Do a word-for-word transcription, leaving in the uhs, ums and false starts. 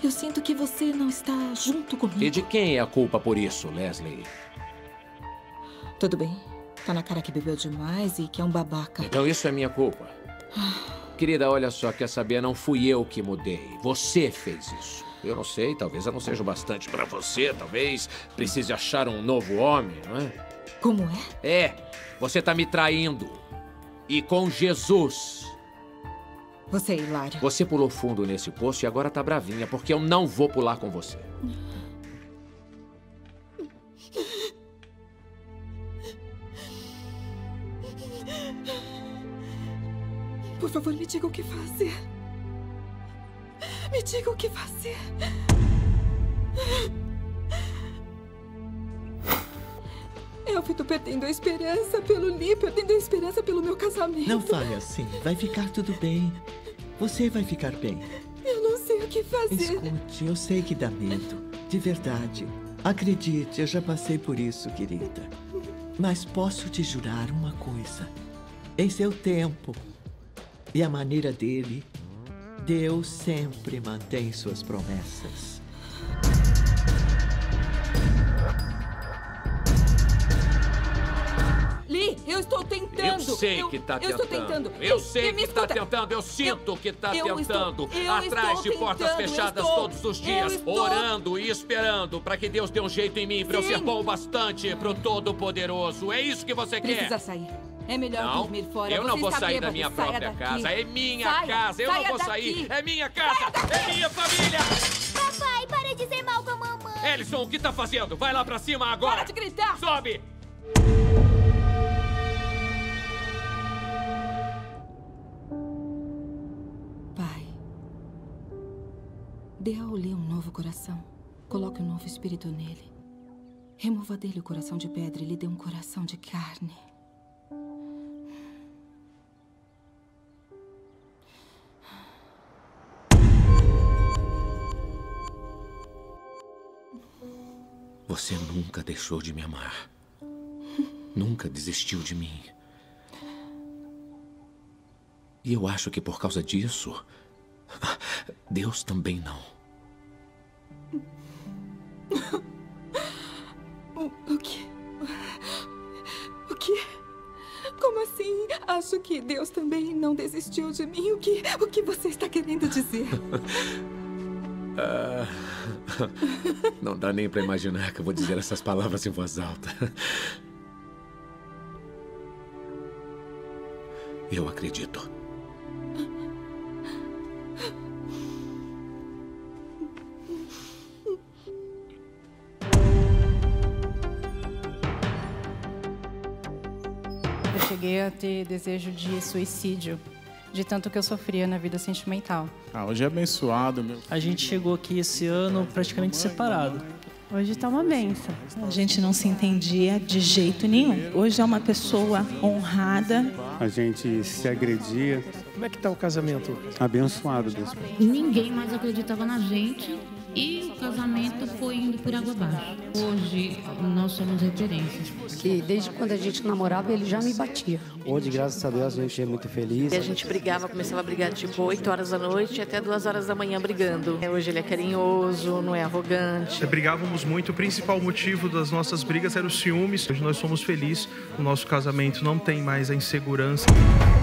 Eu sinto que você não está junto comigo. E de quem é a culpa por isso, Leslie? Tudo bem. Tá na cara que bebeu demais e que é um babaca. Então isso é minha culpa. Querida, olha só, quer saber? Não fui eu que mudei. Você fez isso. Eu não sei, talvez eu não seja o bastante pra você. Talvez precise achar um novo homem, não é? Como é? É, você tá me traindo. E com Jesus. Você é hilário. Você pulou fundo nesse poço e agora tá bravinha, porque eu não vou pular com você. Por favor, me diga o que fazer. Me diga o que fazer. Eu tô perdendo a esperança pelo Lee, perdendo a esperança pelo meu casamento. Não fale assim. Vai ficar tudo bem. Você vai ficar bem. Eu não sei o que fazer. Escute, eu sei que dá medo. De verdade. Acredite, eu já passei por isso, querida. Mas posso te jurar uma coisa. Em seu tempo e a maneira dele, Deus sempre mantém suas promessas. Lee, eu estou tentando. Eu sei eu, que tá eu tentando. estou tentando. Eu Lee, sei me que tá escuta. tentando. Eu sinto eu, que tá eu tentando. Estou, eu Atrás estou de portas tentando, fechadas estou, todos os dias. estou... Orando e esperando para que Deus dê um jeito em mim, para eu ser bom o bastante pro Todo-Poderoso. É isso que você quer? Precisa sair. É melhor Não, dormir fora. eu Você não vou está sair bêbado. da minha Saia própria daqui. casa. É minha Saia, casa. Eu não saia vou daqui. sair. É minha casa. É minha família. Papai, para de dizer mal com a mamãe. Ellison, o que tá fazendo? Vai lá pra cima agora. Para de gritar. Sobe. Pai, dê ao Lee um novo coração. Coloque um novo espírito nele. Remova dele o coração de pedra e lhe dê um coração de carne. Você nunca deixou de me amar. Nunca desistiu de mim. E eu acho que por causa disso, Deus também não. O, o que? O que? Como assim? Acho que Deus também não desistiu de mim. O que, o que você está querendo dizer? Ah, não dá nem pra imaginar que eu vou dizer essas palavras em voz alta. Eu acredito. Eu cheguei a ter desejo de suicídio, de tanto que eu sofria na vida sentimental. Ah, hoje é abençoado, meu. A gente chegou aqui esse ano praticamente separado. Hoje tá uma benção. A gente não se entendia de jeito nenhum. Hoje é uma pessoa honrada. A gente se agredia. Como é que tá o casamento? Abençoado, Deus. Ninguém mais acreditava na gente e o casamento foi indo por água abaixo. Hoje nós somos referências. Que desde quando a gente namorava ele já me batia. Hoje, graças a Deus, a gente é muito feliz. E a gente brigava, começava a brigar tipo oito horas da noite até duas horas da manhã brigando. Hoje ele é carinhoso, não é arrogante. Brigávamos muito, o principal motivo das nossas brigas era o ciúmes. Hoje nós somos felizes, o nosso casamento não tem mais a insegurança.